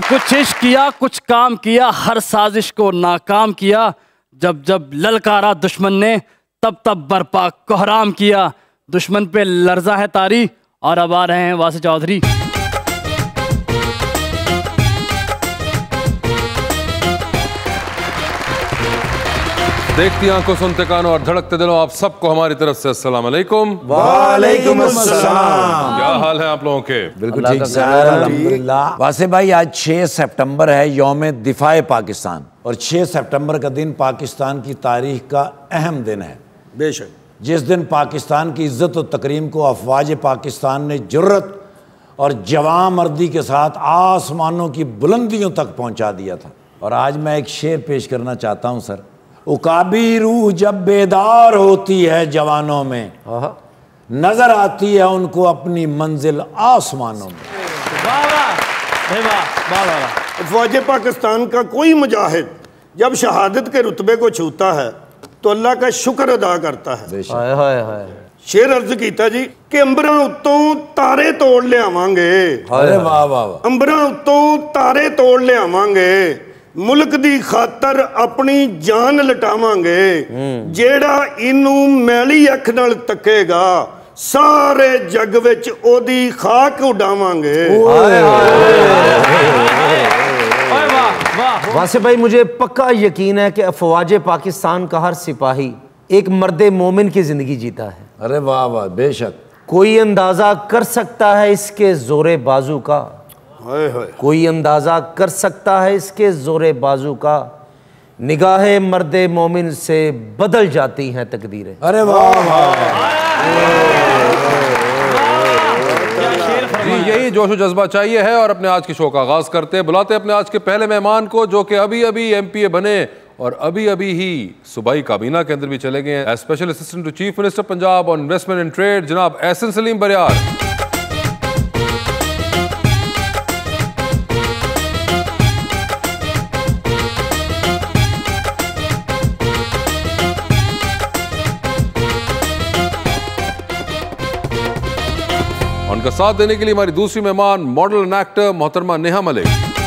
कुछ इश्क किया, कुछ काम किया, हर साजिश को नाकाम किया। जब जब ललकारा दुश्मन ने, तब तब बरपा कोहराम किया। दुश्मन पे लर्जा है तारी, और अब आ रहे हैं वासी चौधरी। देखती आंखों, सुनते कानों और धड़कते दिलों, आप सबको हमारी तरफ से अस्सलाम वालेकुम। वालेकुम अस्सलाम। क्या हाल है आप लोगों के? बिल्कुल ठीक सर, अल्हम्दुलिल्लाह। वासे भाई, आज 6 सितंबर है, यौम दिफाए पाकिस्तान, और 6 सितंबर का दिन पाकिस्तान की तारीख का अहम दिन है। बेशक, जिस दिन पाकिस्तान की इज्जत और तकरीम को अफवाज पाकिस्तान ने जुर्रत और जवां मर्दी के साथ आसमानों की बुलंदियों तक पहुंचा दिया था। और आज मैं एक शेर पेश करना चाहता हूं सर। उकाबी रूह जब बेदार होती है जवानों में, नजर आती है उनको अपनी मंजिल आसमानों में। फौज पाकिस्तान का कोई मुजाहिद जब शहादत के रुतबे को छूता है तो अल्लाह का शुक्र अदा करता है। शेर अर्ज कीता जी कि अंबरां उत्तों तारे तोड़ लियावांगे। अरे वाह वाह वाह। अंबरां उत्तों तारे तोड़ लियावांगे, मुल्क दी खातर अपनी जान लटावांगे। जेड़ा इनू मैली अख नाल तकेगा, सारे जग विच ओदी खाक उड़ावांगे। वासे भाई, मुझे पक्का यकीन है कि अफवाज पाकिस्तान का हर सिपाही एक मर्द मोमिन की जिंदगी जीता है। अरे वाह वाह, बेशक। कोई अंदाजा कर सकता है इसके जोरे बाजू का, कोई अंदाजा कर सकता है इसके जोरे बाजू का। निगाहे मर्दे मोमिन से बदल जाती हैं तकदीरें। अरे वाह वाह। जी, यही जोश जज्बा चाहिए है। और अपने आज के शो का आगाज करते हैं। बुलाते हैं अपने आज के पहले मेहमान को, जो कि अभी अभी MPA बने और अभी अभी ही सूबाई काबीना के अंदर भी चले गए हैं। Special assistant to chief minister Punjab on investment and trade, जनाब एहसन सलीम बरियार। उनका साथ देने के लिए हमारी दूसरी मेहमान मॉडल एंड एक्टर मोहतरमा नेहा मलिक।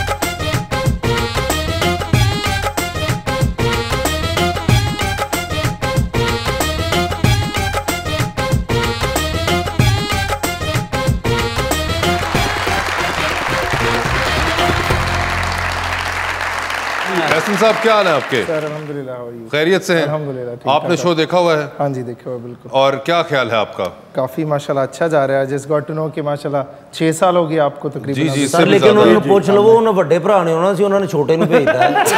एहसन साहब, क्या हाल है आपके? सर अल्हम्दुलिल्लाह, खैरियत से हैं? अल्हम्दुलिल्लाह। आपने शो देखा हुआ है? हाँ जी, देखा हुआ बिल्कुल। और क्या ख्याल है आपका? काफ़ी माशाल्लाह अच्छा जा रहा है। जिस गॉट टू नो कि माशाल्लाह 6 साल हो गए आपको तकरीबन। जी जी सर, लेकिन उन्होंने पूछ लो, वो उन्होंने बड़े भरा ने होना सी, उन्होंने छोटे ने भेजा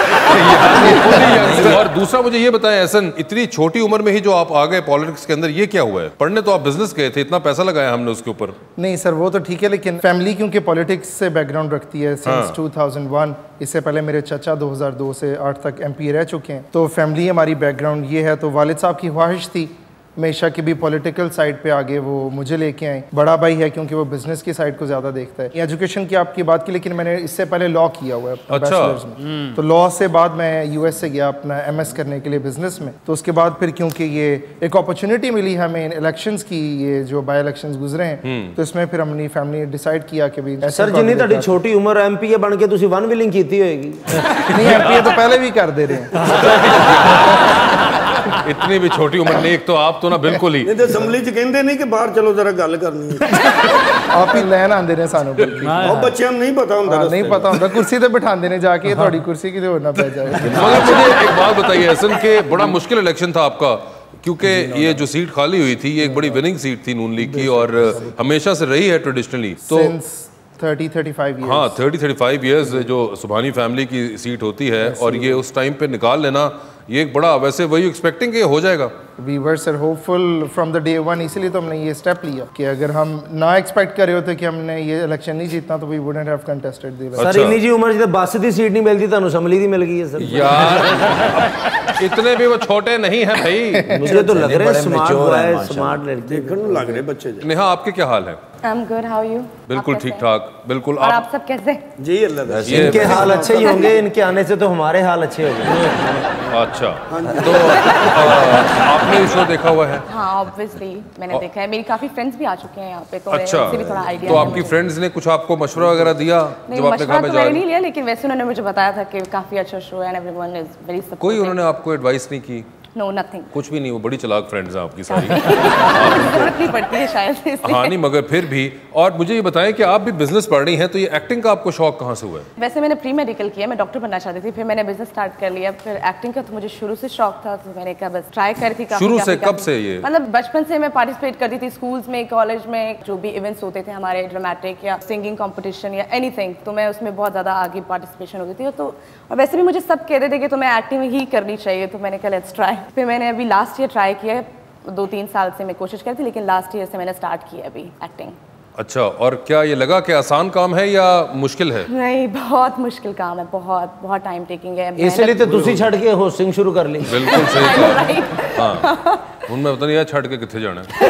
है। और दूसरा मुझे ये बताएं एहसन, इतनी छोटी उम्र में ही जो आप आ गए पॉलिटिक्स के अंदर, ये क्या हुआ है? पढ़ने तो आप बिजनेस गए थे, इतना पैसा लगाया हमने उसके ऊपर। नहीं सर, वो तो ठीक है, लेकिन फैमिली क्योंकि पॉलिटिक्स से बैकग्राउंड रखती है सिंस 2001। इससे पहले मेरे चाचा 2002 से 8 तक MP रह चुके हैं, तो फैमिली हमारी बैकग्राउंड ये है। तो वालिद साहब की ख्वाहिश थी हमेशा कि भी पॉलिटिकल साइड पे आगे वो मुझे लेके आए। बड़ा भाई है क्योंकि वो बिजनेस की साइड को ज़्यादा देखता है। एजुकेशन की आपकी बात की, लेकिन मैंने इससे पहले लॉ किया हुआ है बैचलर्स में। तो लॉ से बाद मैं US से गया अपना MS करने के लिए बिजनेस में। तो उसके बाद फिर क्योंकि ये एक अपॉर्चुनिटी मिली हमें इलेक्शंस की, ये जो बाई इलेक्शंस गुजरे हैं, तो इसमें फिर हमने फैमिली डिसाइड किया कि भी सर जिन्नी ਤੁਹਾਡੀ छोटी उम्र MPA बन के ਤੁਸੀਂ वन विलिंग कीती होएगी। नहीं, MPA तो पहले भी कर दे रहे हैं। इतनी भी छोटी उम्र नहीं, एक तो आप तो ना बिल्कुल ही नहीं तो असम्बली च कहंदे नहीं कि बाहर चलो जरा गल करनी है। आप ही लैन आंदे ने सानू बल्कि और बच्चों को नहीं पता होंदा, नहीं पता होंदा, कुर्सी ते बिठांदे ने जाके, थोड़ी कुर्सी किते होर ना पै जाए। मगर मुझे एक बात बताइए एहसन के, बड़ा मुश्किल इलेक्शन था आपका, क्योंकि ये जो सीट खाली हुई थी, ये एक बड़ी विनिंग सीट थी नून लीग की, और हमेशा से रही है ट्रेडिशनली। तो 30-35 ईयर्स। हाँ, 30-35 ईयर्स जो सुबहानी फैमिली की सीट होती है, और ये उस टाइम पे निकाल लेना, ये एक बड़ा, वैसे वही एक्सपेक्टिंग कि हो जाएगा। We were sir hopeful from the day one, इसीलिए तो हमने ये स्टेप लिया कि अगर हम ना एक्सपेक्ट कर रहे होते कि हमने ये इलेक्शन नहीं जीतना तो we wouldn't have contested the election. Sir इन्नी जी उम्र च बस दी सीट नहीं मिलती, ਤੁਹਾਨੂੰ ਅਸੈਂਬਲੀ ਦੀ मिल गई है सर। यार इतने भी वो छोटे नहीं है भाई। मुझे तो लग रहा है स्मार्ट बॉय, स्मार्ट लड़के देखने लग रहे बच्चे। नेहा, आपके क्या हाल है? I'm good. How are you? बिल्कुल ठीक ठाक, बिल्कुल। और आप सब कैसे? जी अल्लाह का इनके हाल अच्छे ही होंगे, इनके आने से तो हमारे हाल अच्छे होंगे। अच्छा, तो आपने शो देखा हुआ है? हाँ, ऑब्वियसली मैंने देखा है। मेरी काफी फ्रेंड्स भी आ चुके हैं यहाँ पे, तो अच्छा, उनसे भी थोड़ा आइडिया तो आपकी फ्रेंड्स ने कुछ आपको मशवरा वगैरह दिया नहीं, जब आपने कहा मैं तो जा मैंने रही? नहीं लिया, लेकिन वैसे उन्होंने मुझे बताया था कि काफी अच्छा शो है and everyone is very supportive. कोई उन्होंने आपको एडवाइस नहीं की? No, nothing. कुछ भी नहीं, वो बड़ी चालाक फ्रेंड्स हैं आपकी सारी। जरूरत नहीं पड़ती है शायद से इसलिए। हाँ नहीं, मगर फिर भी। और मुझे ये बताएं कि आप भी बिजनेस पढ़ रही हैं, तो ये एक्टिंग का आपको शौक कहाँ से हुआ है? वैसे मैंने प्री मेडिकल किया, मैं डॉक्टर बनना चाहती थी, फिर मैंने बिजनेस स्टार्ट कर लिया। फिर एक्टिंग का तो मुझे शुरू से शौक था, तो मैंने कहा बस ट्राई करी थी। शुरू से कब से ये? मतलब बचपन से मैं पार्टिसिपेट करती थी स्कूल्स में, कॉलेज में, जो भी इवेंट्स होते थे हमारे, ड्रामेटिक या सिंगिंग कंपटीशन या एनीथिंग, तो मैं उसमें बहुत ज़्यादा आगे पार्टिसिपेशन होती थी। तो और वैसे भी मुझे सब कहते थे कि तुम्हें एक्टिंग ही करनी चाहिए, तो मैंने कहा लेट्स ट्राई। फिर मैंने अभी लास्ट ईयर ट्राई किया, 2-3 साल से मैं कोशिश करती, लेकिन लास्ट ईयर से मैंने स्टार्ट किया अभी एक्टिंग। अच्छा, और क्या ये लगा कि आसान काम है या मुश्किल है? नहीं, बहुत मुश्किल काम है, बहुत बहुत टाइम टेकिंग है। इसलिए तो तुसी छड़ के होस्टिंग शुरू कर ली। बिल्कुल सही कहा। हाँ, उनमें पता नहीं यार छड़ के कितने जाना है।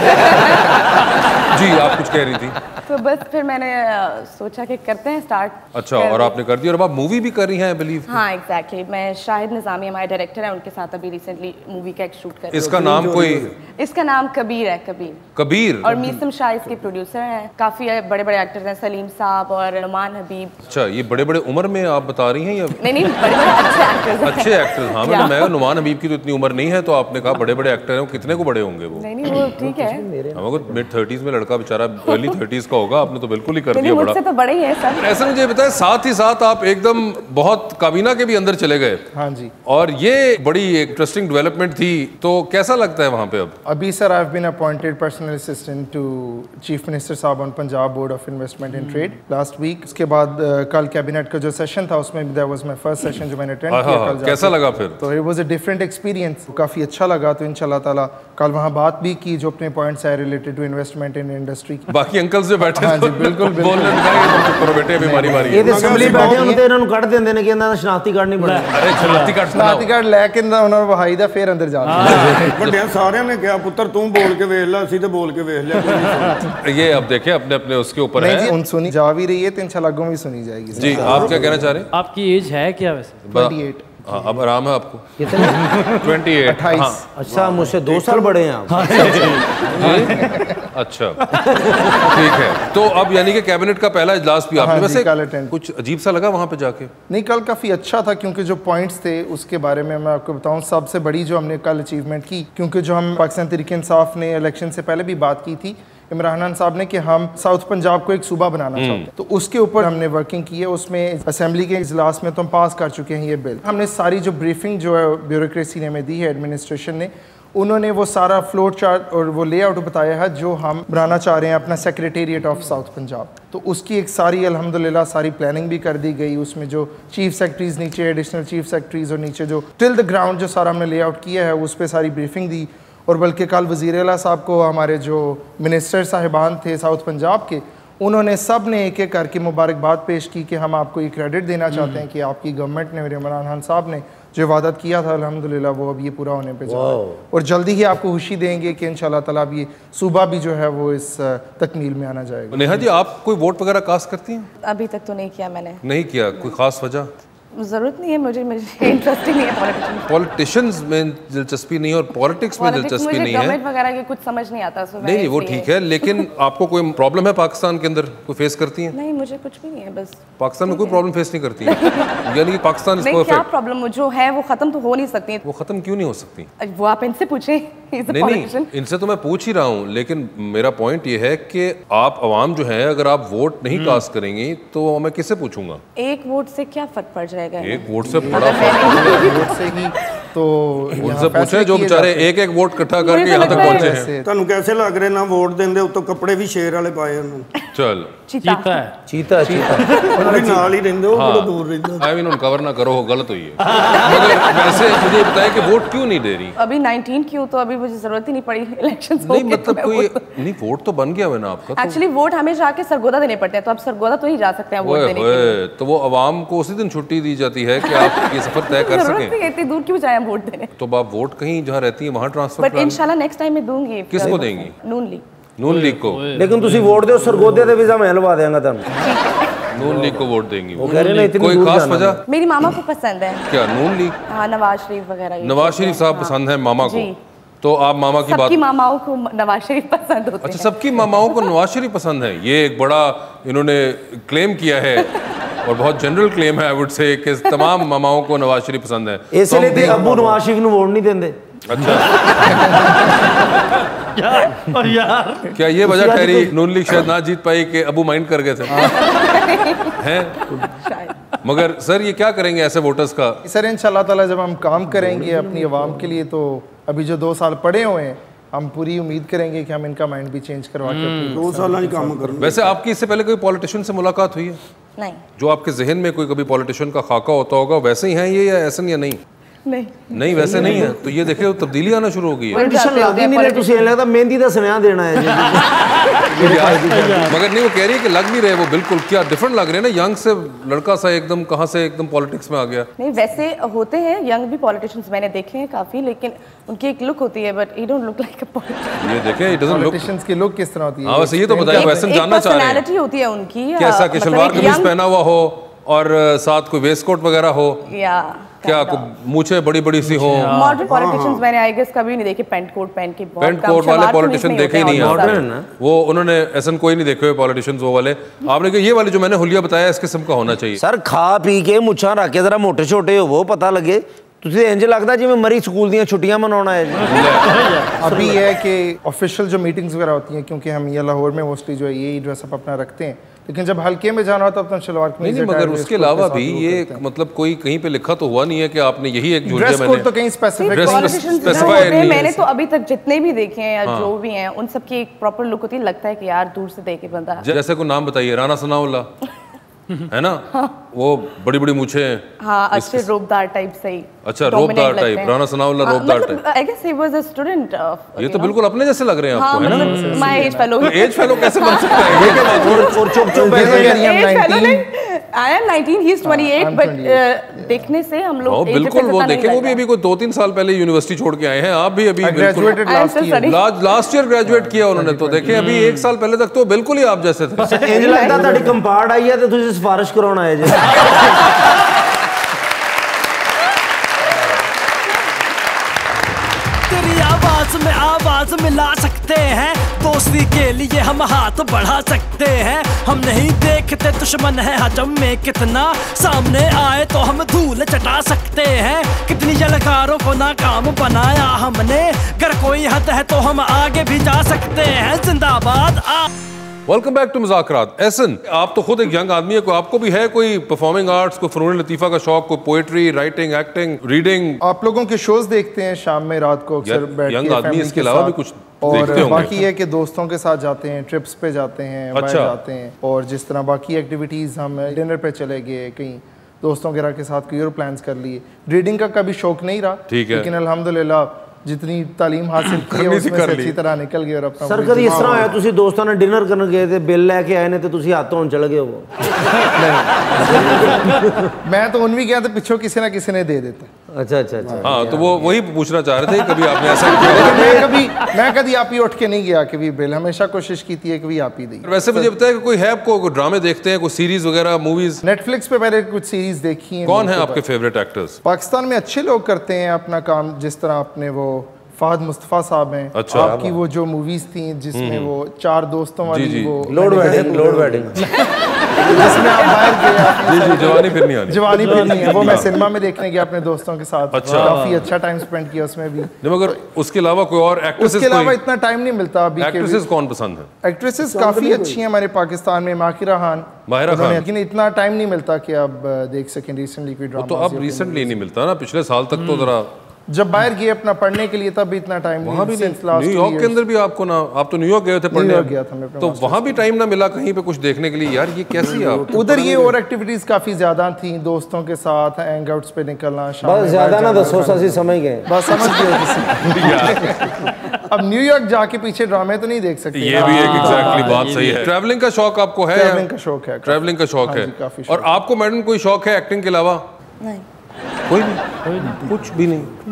जी, आप कुछ कह रही थी? तो बस फिर मैंने सोचा कि करते हैं स्टार्ट। अच्छा, और आपने कर दिया, और आप मूवी भी कर रही हैं आई बिलीव? हाँ एग्जैक्टली, मैं शाहिद निजामी हमारे डायरेक्टर हैं, उनके साथ अभी रिसेंटली मूवी का एक शूट कर रही हूँ। इसका नाम कोई? इसका नाम कबीर है, कबीर। कबीर? और मीसम शाह इसके प्रोड्यूसर हैं। काफी बड़े बड़े एक्टर्स हैं, सलीम साहब और नुमान हबीब। अच्छा, ये बड़े बड़े उम्र में आप बता रही हैं या? नहीं, बड़े बड़े अच्छे एक्टर्स हैं। अच्छे एक्टर्स, हाँ। मैं नुमान हबीब की तो इतनी उम्र नहीं है, तो आपने कहा बड़े बड़े एक्टर हैं, कितने को बड़े होंगे वो? नहीं, वो ठीक है। हमको मिड-30s में लड़का बेचारा अर्ली 30s का होगा, आपने तो बिल्कुल ही कर दिया बड़ा। मुझसे तो बड़े ही हैं सब। ऐसा मुझे बताएं, साथ ही साथ आप एकदम बहुत काबीना के भी अंदर चले गए। हाँ जी। और ये बड़ी इंटरेस्टिंग डेवलपमेंट थी, तो कैसा लगता है वहाँ पे अब? अभी sir I have been appointed personal assistant to chief minister साहब on Punjab board of investment and trade last week. उसके बाद कल कैबिनेट का जो सेशन था, उसमें that was my first session जो मैंने अटेंड किया कल। कैसा लगा फिर? तो it was a different experience, काफ़ी अच्छा लगा। तो इंशाल्लाह ताला कल वहाँ बात भी की जो अपने पॉइंट्स है related to investment in industry. बाकी अंकल्स जो बैठे हाँ जी, बिल्कुल बोलने करो बेटे, अभी मारी मारी ये असेंबली बैठे ਹੁੰਦੇ ਇਹਨਾਂ ਨੂੰ ਕੱਢ ਦਿੰਦੇ ਨੇ ਕਿ ਇਹਨਾਂ ਦਾ ਸ਼ਨਾਖਤੀ ਕਾਰਡ ਨਹੀਂ ਬਣਿਆ। अरे ਸ਼ਨਾਖਤੀ ਕਾਰਡ ਲੈ ਕੇ ਉਹਨਾਂ ਨੂੰ ਵਹਾਈ ਦਾ ਫੇਰ ਅੰਦਰ ਜਾ ਵੱਡਿਆਂ ਸਾਰਿਆਂ ਨੇ ਕਿਹਾ ਪੁੱਤਰ ਤੂੰ ਬੋਲ ਕੇ ਵੇਖ ਲੈ, ਅਸੀਂ ਤੇ ਬੋਲ ਕੇ ਵੇਖ ਲਿਆ। ये अब देखें अपने अपने उसके ऊपर नहीं जी, है। उन सुनी जा भी रही है, तो इंशाल्लाह आगे भी सुनी जाएगी। जी, आप क्या कहना चाह रहे हैं? आपकी एज है क्या वैसे? 28। हाँ, अब आराम है आपको। कितने? 28। 28। अच्छा, मुझसे 2 साल बड़े हैं आप। अच्छा, ठीक है। तो अब यानी कि कैबिनेट का पहला इजलास भी आपने हाँ जी, वैसे कल attend। कुछ अजीब सा लगा वहाँ पे जाके? नहीं, कल काफ़ी अच्छा था, क्योंकि जो पॉइंट्स थे उसके बारे में मैं आपको बताऊं, सबसे बड़ी जो हमने कल अचीवमेंट की, क्योंकि जो हम पाकिस्तान तहरीक इंसाफ ने इलेक्शन से पहले भी बात की थी इमरान खान साहब ने कि हम साउथ पंजाब को एक सूबा बनाना चाहते हैं, तो उसके ऊपर हमने वर्किंग की है। उसमें असेंबली के इजलास में तो हम पास कर चुके हैं ये बिल। हमने सारी जो ब्रीफिंग जो है ब्यूरोक्रेसी ने हमें दी है, एडमिनिस्ट्रेशन ने, उन्होंने वो सारा फ्लो चार्ट और वो लेआउट बताया है जो हम बनाना चाह रहे हैं अपना सेक्रेटेरिएट ऑफ साउथ पंजाब। तो उसकी एक सारी अल्हम्दुलिल्लाह सारी प्लानिंग भी कर दी गई। उसमें जो चीफ सेक्रेटरीज नीचे, एडिशनल चीफ सेक्रेटरीज और नीचे जो टिल द ग्राउंड जो सारा हमने लेआउट किया है, उस पर सारी ब्रीफिंग दी। और बल्कि कल वज़ीर आला साहब को हमारे जो मिनिस्टर साहिबान थे साउथ पंजाब के, उन्होंने सब ने एक एक करके मुबारकबाद पेश की कि हम आपको ये क्रेडिट देना चाहते हैं कि आपकी गवर्नमेंट ने, इमरान खान साहब ने जो वादा किया था अल्हम्दुलिल्लाह वो अब ये पूरा होने पे जा रहा है। और जल्दी ही आपको खुशी देंगे कि इंशाल्लाह ताला अब ये सूबा भी जो है वो इस तकमील में आना जाएगा। नेहा जी, आप कोई वोट वगैरह कास्ट करती हैं? अभी तक तो नहीं किया मैंने। नहीं किया? कोई खास वजह? जरूरत नहीं है, मुझे इंटरेस्ट ही नहीं है पॉलिटिशियंस में दिलचस्पी नहीं है और पॉलिटिक्स में दिलचस्पी नहीं है। गवर्नमेंट वगैरह के कुछ समझ नहीं आता। नहीं, वो ठीक है, लेकिन आपको कोई प्रॉब्लम है पाकिस्तान के अंदर, कोई फेस करती हैं? नहीं, मुझे कुछ भी नहीं है, बस पाकिस्तान में कोई प्रॉब्लम फेस नहीं करती है? यानी कि पाकिस्तान इज परफेक्ट। क्या प्रॉब्लम जो है वो खत्म तो हो नहीं सकती। वो खत्म क्यों नहीं हो सकती? वो आप इनसे पूछें। नहीं, इनसे तो मैं पूछ ही रहा हूँ, लेकिन मेरा पॉइंट ये है कि आप अवाम जो है, अगर आप वोट नहीं कास्ट करेंगी तो मैं किससे पूछूंगा? एक वोट से क्या फर्क पड़ जाएगा? एक वोट से बड़ा फर्क वोट से ही तो उनसे पूछे जो बेचारे एक एक वोट इकट्ठा करके यहाँ तक पहुंचे हैं। ਤੁਹਾਨੂੰ कैसे लग रहे ना वोट देंदे उतो कपड़े भी शेर वाले पाए उन्होंने। चल, चीता है। चीता भी नाल ही रहंदे हो, बड़ा दूर रहंदे। आई मीन कवर ना करो, गलत हुई है। मगर वैसे मुझे बताएं कि वोट क्यों नहीं दे रही? अभी 19 क्यों, तो अभी मुझे जरूरत ही नहीं पड़ी इलेक्शंस नहीं, मतलब कोई नहीं, वोट तो बन गया है ना आपका। एक्चुअली वोट हमें जाके सरगोदा देने पड़ते हैं, तो अब सरगोदा तो ही जा सकते हैं वोट देने के लिए। तो वो अवाम को उसी दिन छुट्टी दी जाती है कि आप ये सफर तय कर सकें। इतनी दूर क्यों जाए वोट देने? तो आप वोट कहीं जहाँ रहती है वहाँ ट्रांसफर। बट इंशाल्लाह नेक्स्ट टाइम मैं दूंगी। किसको देंगी? नून लीग। नून लीग को, लेकिन तुसी वोट दो सरगोदे दे वीजा मैं लवा देंगा तुहानू। नून लीग को वोट देंगी वो कह रहे ना इतनी कोई दूर खास जाना वजह? मेरी मामा को पसंद है। क्या नून लीग? हाँ, नवाज शरीफ वगैरह। नवाज शरीफ साहब पसंद है मामा को, तो आप मामा की बात। सबकी मामाओं को नवाज शरीफ पसंद होते हैं। अच्छा, सबकी मामाओं को नवाज शरीफ पसंद है, ये एक बड़ा इन्होंने क्लेम किया है और बहुत जनरल क्लेम है आई वुड से कि तमाम मामाओं को नवाज शरीफ पसंद है। इसलिए ते अब्बू नवाज शरीफ नु वोट नहीं देंदे। अच्छा और यार क्या ये वजह ठहरी नून लीग शायद ना जीत पाई कि अबू माइंड कर गए थे हैं? मगर सर ये क्या करेंगे ऐसे वोटर्स का? सर इंशाल्लाह ताला जब हम काम करेंगे अपनी आवाम के लिए, तो अभी जो 2 साल पड़े हुए हैं, हम पूरी उम्मीद करेंगे कि हम इनका माइंड भी चेंज करवा के 2 साल ही काम करेंगे। वैसे आपकी इससे पहले कोई पॉलिटिशियन से मुलाकात हुई है? नहीं। जो आपके जहन में कोई कभी पॉलिटिशियन का खाका होता होगा वैसे ही हैं ये, या ऐसा या नहीं? नहीं वैसे नहीं है। तो ये देखिए तब्दीली आना शुरू हो गई है। पॉलिटिशियन लग ही नहीं रहे, तुसी लगदा मेहंदी दा सुनेहा देना है जी। मगर नहीं, वो कह रही है कि लग नहीं रहे वो, बिल्कुल क्या डिफरेंट लग रहे हैं ना, यंग से लड़का सा एकदम कहाँ से एकदम पॉलिटिक्स में आ गया। नहीं, वैसे होते हैं यंग भी पॉलिटिशियंस, मैंने देखे हैं काफी, लेकिन उनकी एक लुक होती है, but he don't look like a politician. ये देखें, इट डजंट लुक। पॉलिटिशियंस की लुक किस तरह होती है? हाँ वैसे ये तो बताइए, वैसे जानना चाह रहे हैं पर्सनालिटी होती है उनकी, कैसा कि शलवार कमीज पहना हुआ हो और साथ कोई वेस्ट कोट वगैरह हो, या क्या मूछें बड़ी बड़ी सी हो। मॉडर्न पॉलिटिशियंस मैंने आई गेस कभी नहीं देखे पेंट कोट पहन के। पेंट कोट वाले पॉलिटिशियन देखे ही नहीं है वो, उन्होंने ऐसा कोई नहीं देखे हुए पॉलिटिशियंस वो वाले। आपने कहा ये वाले जो मैंने हुलिया बताया इस किस्म का होना चाहिए। सर खा पी के मुछा रख के जरा मोटे छोटे हो वो पता लगे, तुझे इंज लगता जिवें मरी स्कूल दी छुट्टियां मनाना है जी। अभी है कि ऑफिशियल जो मीटिंग्स वगैरह होती हैं, क्योंकि हम ये लाहौर में मोस्टली जो है यही ड्रेसअप अपना रखते हैं, लेकिन जब हल्के में जाना होता है तो शलवार कमीज। नहीं मगर उसके अलावा भी ये मतलब कोई कहीं पे लिखा तो हुआ नहीं है कि आपने यही एक ड्रेस कोड तो कहीं स्पेसिफाई नहीं। मैंने तो अभी तक जितने भी देखे हैं या जो भी हैं उन सबकी एक प्रॉपर लुक होती है, लगता है कि यार दूर से देखे बंदा। जैसे कोई नाम बताइए, राना सनाउल्लाह है ना, वो बड़ी बड़ी मूछे हैं। हाँ, अच्छे रोबदार टाइप सही। अच्छा, रोबदार टाइप, राना सनाउल्लाह रोबदार type. I guess he was a student. ये तो बिल्कुल अपने जैसे लग रहे हैं आपको, है ना? My age fellow. Age fellow कैसे बन सकता है? ये क्या बात है? और चुप चुप I am 19, he is 28, but देखने से हम लोग बिल्कुल वो देखे, वो भी अभी कोई 2-3 साल पहले यूनिवर्सिटी छोड़ के आए हैं। आप भी अभी लास्ट ईयर ग्रेजुएट किया उन्होंने, तो देखे अभी 1 साल पहले तक तो बिल्कुल ही आप जैसे थे। इंज लगता ताड़ी कंपार्ट आई है तो तुझे सिफारिश कराना है जी। तेरी आवाज में आवाज मिला सकते हैं, दोस्ती के लिए हम हाथ बढ़ा सकते हैं। हम नहीं देखते दुश्मन है हजम में कितना, सामने आए तो हम धूल चटा सकते हैं। कितनी यलकारों को नाकाम बनाया हमने, अगर कोई हद है तो हम आगे भी जा सकते हैं। जिंदाबाद। Welcome back to Muzakarat. Ehsan, आप तो खुद एक यंग आदमी है, कोई आपको भी है कोई परफॉर्मिंग आर्ट्स, कोई फनून लतीफ़ा का शौक, कोई पोएट्री, राइटिंग, एक्टिंग, रीडिंग? आप लोगों के शोज देखते हैं शाम में, रात को अक्सर बैठ के यंग आदमी इसके अलावा भी कुछ और देखते होंगे। बाकी है कि दोस्तों के साथ जाते हैं, ट्रिप्स पे जाते हैं, बाहर जाते हैं, और जिस तरह बाकी एक्टिविटीज़, हम डिनर पे चले गए, कहीं दोस्तों वगैरह के साथ कोई और प्लान्स कर लिए। रीडिंग का कभी शौक नहीं रहा, लेकिन अल्हम्दुलिल्लाह जितनी तालीम हासिल की है उसमें से अच्छी तरह निकल गई। और अपना सर कभी इस तरह होया तुसी दोस्तों ने डिनर करने गए थे, बिल लेके आए ने ते तुसी हाथ धोन चले गए हो? मैं तो उन भी गया था, पिछों किसी ना किसी ने दे देता। अच्छा अच्छा अच्छा। हाँ, तो वो वही पूछना चाह रहे थे, कभी आपने ऐसा किया? मैं कभी आप ही उठ के नहीं गया कि भी बिल, हमेशा कोशिश की थी कि भी आप ही दी। वैसे मुझे बताया कि कोई है आपको, कोई ड्रामे देखते हैं, कोई सीरीज वगैरह, मूवीज? नेटफ्लिक्स पे मैंने कुछ सीरीज देखी है। कौन है आपके फेवरेट एक्टर्स? पाकिस्तान में अच्छे लोग करते हैं अपना काम, जिस तरह आपने वो फहद मुस्तफ़ा साहब हैं। अच्छा। आपकी वो जो मूवीज थी जिसमें वो 4 दोस्तों वाली, वो लोड वेडिंग जिसमें आप बाहर गए, जवानी फिर नहीं आनी, जवानी फिर नहीं है, वो मैं सिनेमा में देखने गया अपने दोस्तों के साथ। अच्छा। काफी अच्छा टाइम स्पेंड किया उसमें भी। मगर उसके अलावा कोई और एक्ट्रेसेस? उसके अलावा इतना टाइम नहीं मिलता अभी। एक्ट्रेसेस कौन पसंद है? एक्ट्रेसेस काफी अच्छी हैं हमारे पाकिस्तान में। माहिरा खान, लेकिन इतना टाइम नहीं मिलता कि आप देख सकें रिसेंटली कोई ड्रामा। तो अब रिसेंटली नहीं मिलता ना, पिछले साल तक तो जरा जब बाहर गए अपना पढ़ने के लिए तब भी इतना टाइम वहाँ भी न्यूयॉर्क के अंदर भी आपको ना, आप तो न्यूयॉर्क गए थे पढ़ने, गया था मैं, तो वहाँ भी टाइम ना मिला कहीं पे कुछ देखने के लिए? यार ये कैसी आप उधर ये और एक्टिविटीज काफी ज्यादा थी, दोस्तों के साथ हैंग आउट्स पे निकलना। बस ज्यादा ना दसो, सासी समझ गए, बस समझ गए। अब न्यूयॉर्क जाके पीछे ड्रामे तो नहीं देख सकते। ये भी एक एग्जैक्टली बात सही है। ट्रैवलिंग का शौक आपको है? ट्रैवलिंग का शौक है। ट्रैवलिंग का शौक है। और आपको मैडम कोई शौक है एक्टिंग के अलावा? नहीं, कोई नहीं, कुछ भी नहीं।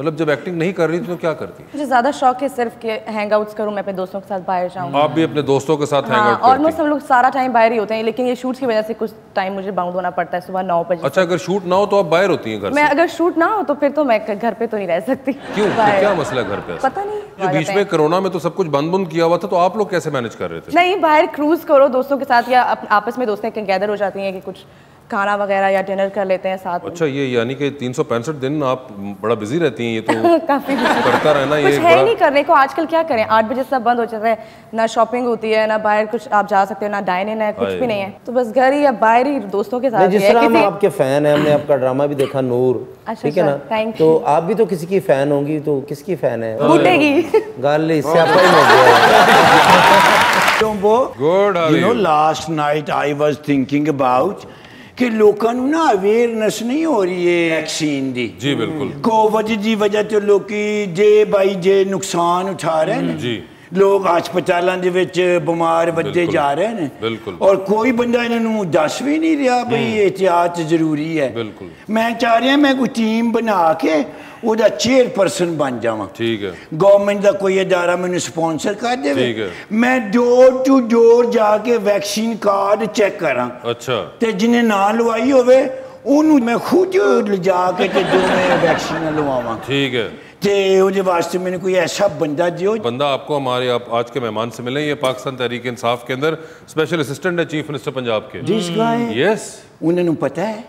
मतलब जब एक्टिंग नहीं कर रही थी तो क्या करती? मुझे ज्यादा शौक है सिर्फ कि हैंग आउट्स करूं, मैं अपने दोस्तों के साथ बाहर जाऊं। आप भी अपने दोस्तों के साथ हैंग आउट करती? ऑलमोस्ट हम लोग सारा टाइम बाहर ही होते हैं, लेकिन ये शूट्स की वजह से कुछ टाइम मुझे बाउंड होना पड़ता है सुबह 9 बजे। अच्छा, अगर शूट ना हो तो आप बाहर होती हैं घर मैं से? अगर शूट ना हो तो फिर तो मैं घर पे तो नहीं रह सकती। क्यों, क्या मसला है घर पे? पता नहीं, जो बीच में कोरोना में तो सब कुछ बंद किया हुआ था, तो आप लोग कैसे मैनेज कर रहे थे? नहीं, बाहर क्रूज करो दोस्तों के साथ या आपस में दोस्तें गैदर हो जाती हैं कि कुछ खाना वगैरह या डिनर कर लेते हैं साथ। अच्छा, ये यानी कि 365 दिन आप बड़ा बिजी रहती हैं, ये तो काफी करता रहना ये कुछ है ही नहीं करने को। आजकल क्या करें, 8 बजे सब बंद हो जाता है, ना शॉपिंग होती है, ना बाहर कुछ आप जा सकते हो, ना डाइन इन है, कुछ भी नहीं है, तो बस घर ही या बाहर ही दोस्तों के साथ। जिस तरह हम आपके फैन हैं, हमने आपका ड्रामा भी देखा नूर, ठीक है ना, तो आप भी तो किसी की फैन होंगी, तो किसकी फैन है? बूटे की। गाल इससे आपका ही हो गया। Good, you know, last night I was thinking about कि ਲੋਕਾਂ ਨੂੰ ਨਾ ਅਵੇਅਰਨੈਸ ਨਹੀਂ ਹੋ ਰਹੀ ਹੈ ਵੈਕਸੀਨ ਦੀ। ਜੀ ਬਿਲਕੁਲ। ਕੋਵਿਡ ਦੀ ਵਜ੍ਹਾ ਤੋਂ ਲੋਕੀ ਜੇ ਬਾਈ ਜੇ ਨੁਕਸਾਨ ਉਠਾ ਰਹੇ ਨੇ ਜੀ। ਲੋਕ ਹਸਪਤਾਲਾਂ ਦੇ ਵਿੱਚ ਬਿਮਾਰ ਵੱਧਦੇ ਜਾ ਰਹੇ ਨੇ। ਬਿਲਕੁਲ। ਔਰ ਕੋਈ ਬੰਦਾ ਇਹਨਾਂ ਨੂੰ ਦੱਸ ਵੀ ਨਹੀਂ ਰਿਹਾ ਬਈ ਇਹਤਿਆਤ ਜ਼ਰੂਰੀ ਹੈ। ਬਿਲकुल। ਮੈਂ ਚਾਹ ਰਿਹਾ ਮੈਂ ਕੋਈ ਟੀਮ ਬਣਾ ਕੇ ਉਹਦਾ ਚੇਅਰਪਰਸਨ ਬਣ ਜਾਵਾਂ। ਠੀਕ ਹੈ। ਗਵਰਨਮੈਂਟ ਦਾ ਕੋਈ ਅਦਾਰਾ ਮੈਨੂੰ ਸਪਾਂਸਰ ਕਰ ਦੇਵੇ। ਠੀਕ ਹੈ। ਮੈਂ ਡੋਰ ਟੂ ਡੋਰ ਜਾ ਕੇ ਵੈਕਸੀਨ ਕਾਰਡ ਚੈੱਕ ਕਰਾਂ। ਅੱਛਾ। ਤੇ ਜਿਹਨੇ ਨਾ ਲਵਾਈ ਹੋਵੇ ਉਹਨੂੰ ਮੈਂ ਖੁਦ ਲਿਜਾ ਕੇ ਤੇ ਦੋਵੇਂ ਵੈਕਸੀਨ ਲਵਾਵਾਂ। ठीक है। ਤੇ ਉਹਦੇ ਵਾਸਤੇ ਮੈਨੂੰ ਕੋਈ ਐਸਾ ਬੰਦਾ ਦਿਓ। बंदा आपको हमारे आप आज के मेहमान से मिले, ये पाकिस्तान तहरीक इंसाफ के अंदर स्पेशल असिस्टेंट है चीफ मिनिस्टर पंजाब के। जिस गाय यस, ਉਹਨਾਂ ਨੂੰ ਪਤਾ ਹੈ।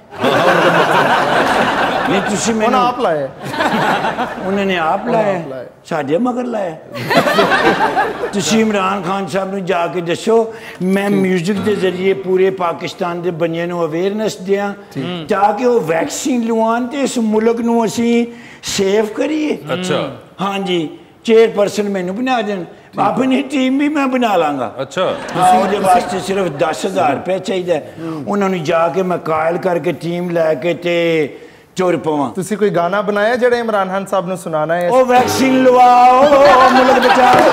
ਨਹੀਂ ਤੁਸੀਂ ਮੈਨੂੰ ਆਪ ਲਾਇਆ, ਉਹਨਾਂ ਨੇ ਆਪ ਲਾਇਆ, ਸਾਡੇ ਮਗਰ ਲਾਇਆ। ਤੁਸੀਂ ਇਮਰਾਨ ਖਾਨ ਸਾਹਿਬ ਨੂੰ ਜਾ ਕੇ ਦੱਸੋ ਮੈਂ ਮਿਊਜ਼ਿਕ ਦੇ ਜ਼ਰੀਏ ਪੂਰੇ ਪਾਕਿਸਤਾਨ ਦੇ ਬੰਦਿਆਂ ਨੂੰ ਅਵੇਅਰਨੈਸ ਦਿਆਂ ਤਾਂ ਕਿ ਉਹ ਵੈਕਸੀਨ ਲਵਾਉਣ ਤੇ ਇਸ ਮੁਲਕ ਨੂੰ ਅਸੀਂ ਸੇਵ ਕਰੀਏ। अच्छा। हाँ जी, चेयरपर्सन मैनू बना देन, अपनी टीम भी मैं बना लांगा। अच्छा। हाँ, ਉਹਦੇ ਵਾਸਤੇ ਸਿਰਫ 10,000 ਰੁਪਏ ਚਾਹੀਦਾ। ਉਹਨਾਂ ਨੂੰ ਜਾ ਕੇ ਮੈਂ ਕਾਇਲ ਕਰਕੇ ਟੀਮ ਲੈ ਕੇ ਤੇ ਚੁਰ ਪਵਾਂ। ਤੁਸੀਂ ਕੋਈ ਗਾਣਾ ਬਣਾਇਆ ਜਿਹੜਾ ਇਮਰਾਨ ਖਾਨ ਸਾਹਿਬ ਨੂੰ ਸੁਣਾਣਾ ਹੈ? ਉਹ ਵੈਕਸੀਨ ਲਵਾਓ ਮੁਲਕ ਬਚਾਓ।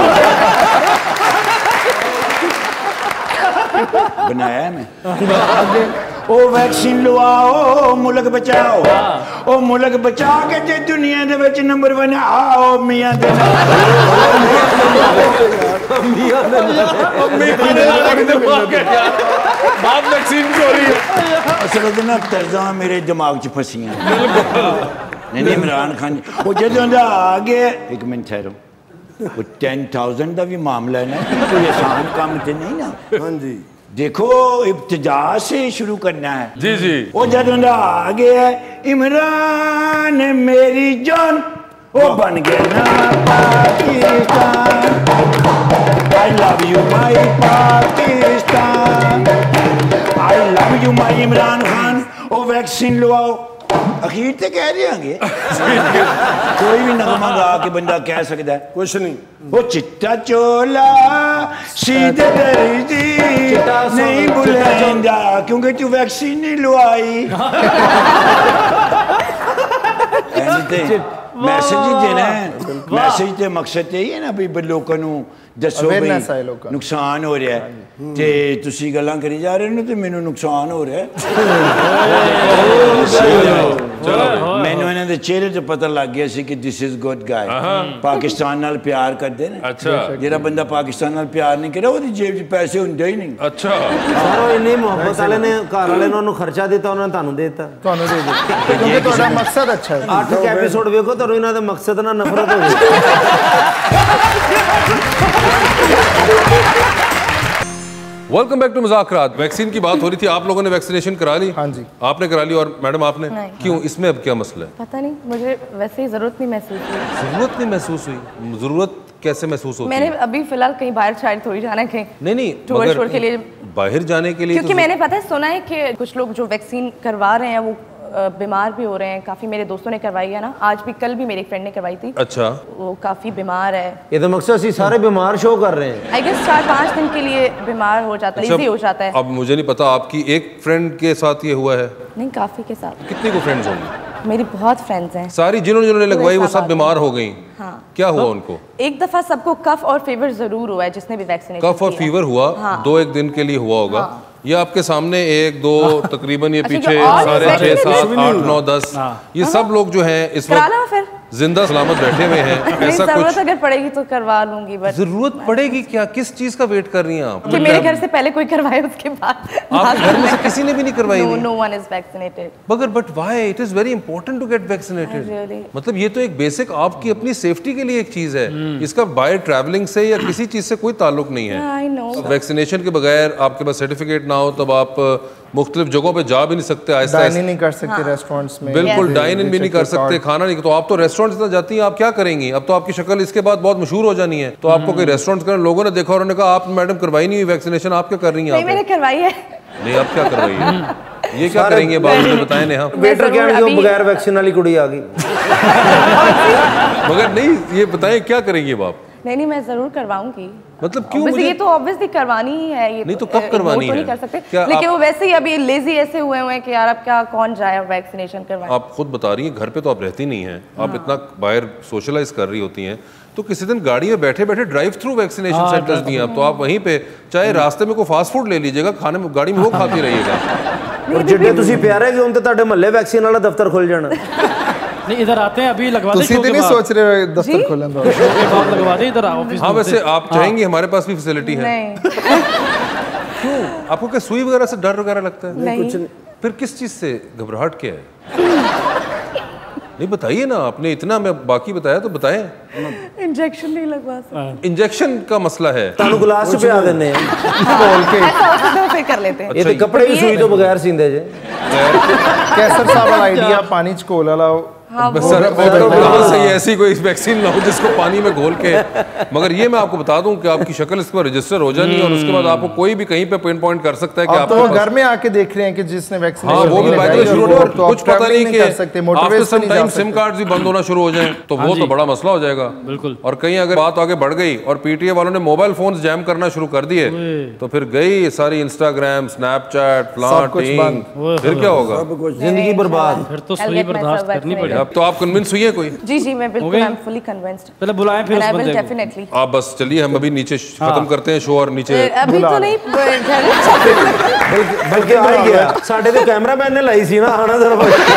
बनाया मैं। ओ वैक्सीन लवाओ मुल्क बचाओ, ओ मुल्क बचा के ते दुनिया दे विच नंबर 1 आओ मियां दे बात वैक्सीन की हो रही है। असल ना तर्जा मेरे दिमाग च फसियां। नहीं इमरान खान वो जदों दा आ गया, एक मिनट ठहरो, वो 10,000 का भी मामला है ना, कोई आसान काम तो नहीं ना। हाँ जी, देखो इब्तिदा से शुरू करना है। जी जी। वो जदों दा आ गया इमरान मेरी जान, वो बन गया ना Pakistan. I love you my Pakistan, I love you my Imran Khan. वो वैक्सीन लवाओ, अखीर ते कह रहे होंगे। कोई भी नगमा गा के बंदा कह सकता है, कुछ नहीं। वो चिट्टा चोला सीधे दर्दी नहीं बुलाएंदा क्योंकि तू वैक्सीन नहीं लवाई। मैसेज ही देना है, मैसेज ते मकसद यही है ना भी लोगों को दसो भाई नुकसान हो रहा है ते तुसी गल्लां करी जा रहे हो ते मैनू नुकसान हो रहा है। मैनू इन्हां दे चेहरे ते पता लग गया सी कि this is good guy, Pakistan नाल प्यार करदे ने। अच्छा। जेड़ा बंदा पाकिस्तान नाल प्यार नहीं करे ओदी जेब च पैसे हुंदे ही नहीं। अच्छा। सारो इन्नी मोहब्बत वाले ने घर वाले ने उन्होंने खर्चा दिता, उन्होंने तानू देता, ਤੁਹਾਨੂੰ ਦੇ ਦਿੱਤਾ ਕਿਉਂਕਿ ਤੁਹਾਡਾ ਮਕਸਦ ਅੱਛਾ ਹੈ। 8 ਐਪੀਸੋਡ ਵੇਖੋ ਤੁਹਾਨੂੰ ਇਹਨਾਂ ਦੇ ਮਕਸਦ ਨਾਲ ਨਫ਼ਰਤ ਹੋ ਗਈ। Welcome back to Muzakarat. Vaccine की बात हो रही थी, आप लोगों ने वैक्सीनेशन करा ली? हाँ जी। आपने करा ली और मैडम आपने? क्यों, इसमें अब क्या मसला है? पता नहीं, मुझे वैसे ही जरूरत नहीं महसूस हुई। जरूरत नहीं महसूस हुई? जरूरत कैसे महसूस होती है? मैंने अभी फिलहाल कहीं बाहर शायद थोड़ी जाना है कहीं नहीं टूर शोर के लिए, बाहर जाने के लिए, क्योंकि मैंने पता है सुना है कि कुछ लोग जो वैक्सीन करवा रहे हैं वो बीमार भी हो रहे हैं। काफी मेरे दोस्तों ने करवाई है ना, आज भी कल भी मेरी फ्रेंड ने करवाई थी। अच्छा। वो काफी बीमार है। ये तो मकसद सी सारे बीमार शो कर रहे हैं। आई गेस 4-5 दिन के लिए बीमार हो जाता है, इजी हो जाता है। अब मुझे नहीं पता आपकी एक फ्रेंड के साथ ये हुआ है? नहीं, काफी के साथ। कितनी को फ्रेंड्स होंगी? मेरी बहुत फ्रेंड्स हैं। सारी जिन्होंने लगवाई वो सब बीमार हो गई? हाँ। क्या हुआ उनको? एक दफा सबको कफ और फीवर जरूर हुआ है जिसने भी वैक्सीनेशन कफ और फीवर हुआ? हाँ। 2-1 दिन के लिए हुआ होगा। हाँ। ये आपके सामने 1-2 तकरीबन ये अच्छा, पीछे और सारे 6-7 8-9 10 ये सब लोग जो हैं इस वक्त जिंदा सलामत बैठे हुए हैं, ऐसा जरूरत कुछ अगर पड़ेगी तो करवा लूंगी, बट जरूरत पड़ेगी क्या? किस चीज का वेट कर रही हैं आप? कि मेरे घर से पहले कोई करवाए उसके बाद। आपके घर में से किसी ने भी नहीं करवाई? No one is vaccinated. मगर but why it is very important to get vaccinated? मतलब ये तो एक बेसिक आपकी अपनी सेफ्टी के लिए एक चीज है, इसका बाय ट्रैवलिंग से या किसी चीज से कोई ताल्लुक नहीं है। I know. वैक्सीनेशन के बगैर आपके पास सर्टिफिकेट ना हो तब आप मुख्तलिफ जगहों पे जा भी नहीं सकते, डाइन नहीं कर सकते रेस्टोरेंट्स में, बिल्कुल डाइन इन भी नहीं कर सकते, खाना नहीं। तो आप तो रेस्टोरेंट इतना जाती हैं, आप क्या करेंगी? अब तो आपकी शक्ल इसके बाद बहुत मशहूर हो जानी है, तो आपको कोई रेस्टोरेंट कर लोगों ने देखा और उन्होंने कहा आप मैडम करवाई नहीं हुई वैक्सीनेशन, आप क्या कर रही हैं? नहीं मैंने करवाई है। नहीं आप क्या करवाई है? ये क्या करेंगे बात मुझे बताएं नेहा। वेटर के बगैर वैक्सीन वाली कुड़ी आ गई। मगर नहीं ये बताएं क्या करेंगे आप? नहीं मैं जरूर करवाऊंगी। मतलब क्यों? मुझे ये तो ऑब्वियसली करवानी ही है, ये नहीं तो कब करवानी है? नहीं कर सकते, लेकिन वो वैसे ही अभी लेजी ऐसे हुए हैं कि यार अब क्या कौन जाए वैक्सीनेशन करवाने। आप खुद बता रही हैं घर पे तो आप रहती नहीं हैं, आप इतना बाहर सोशलाइज कर रही होती हैं, तो किसी दिन गाड़ी में बैठे बैठे ड्राइव थ्रू वैक्सीनेशन सेंटर्स भी हैं, अब तो आप वहीं पे चाहे रास्ते में कोई फास्ट फूड ले लीजिएगा, खाने में गाड़ी में वो खाती रहिएगा। और जिड्डे तुसी प्यारे कि उनते ਤੁਹਾਡੇ ਮਹੱਲੇ वैक्सीन वाला दफ्तर खुल जाना। नहीं इधर आते हैं अभी लगवा दें, तुसी तो नहीं सोच रहे हो दफ्तर खोलन दो, लगवा दें इधर ऑफिस। हाँ वैसे आप चाहेंगी हमारे पास भी फैसिलिटी है। क्यों आपको क्या सुई वगैरह से डर वगैरह लगता है? नहीं। कुछ नहीं। फिर किस चीज से घबराहट क्या है? नहीं बताइए ना, आपने इतना मैं बाकी बताया तो बताएं। इंजेक्शन नहीं लगवा सकते। इंजेक्शन का मसला है, तानु गिलास पे आ देने बोल के ऐसा पे कर लेते हैं। ये तो कपड़े भी सुई तो बगैर सींदे जे कैसर साहब वाला आइडिया पानी च घोल वाला सर से ऐसी कोई वैक्सीन ना हो जिसको पानी में घोल के। मगर ये मैं आपको बता दूं कि आपकी शक्ल इसके बाद रजिस्टर हो जानी है और उसके बाद आपको कोई भी कहीं पे पिन पॉइंट कर सकता है कि आप तो घर में आके देख रहे हैं कि जिसने वैक्सीनेशन हाँ वो भी बाय द वे शुरू हो, कुछ पता नहीं कि कर सकते, after some time sim card भी बंद होना शुरू हो जाएं तो वो तो बड़ा मसला हो जाएगा। बिल्कुल। और कहीं अगर बात आगे बढ़ गई और पीटीए वालों ने मोबाइल फोन्स जैम करना शुरू कर दिए तो फिर गई सारी इंस्टाग्राम स्नैपचैट फ्लाटिंग, फिर क्या होगा? जिंदगी बर्बाद। फिर तो सुई बर्दाश्त करनी पड़ेगी। अब तो आप कन्विंस हुई है कोई? जी मैं बिल्कुल, आई एम फुली कन्विंस्ड। पहले बुलाएं फिर उस बंदे को। डेफिनेटली। आप बस चलिए हम अभी नीचे खत्म करते हैं शो और नीचे अभी तो नहीं बल्कि आ ही गया साढ़े तो कैमरामैन ने लाई सी ना आना जरा।